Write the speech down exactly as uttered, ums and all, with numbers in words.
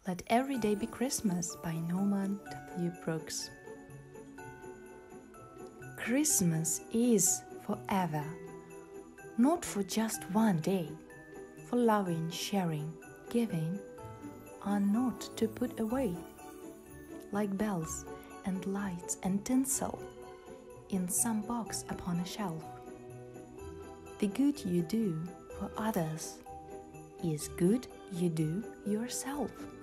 Let Every Day Be Christmas by Norman W. Brooks. Christmas is forever, not for just one day. For loving, sharing, giving are not to put away, like bells and lights and tinsel in some box upon a shelf. The good you do for others is good you do yourself.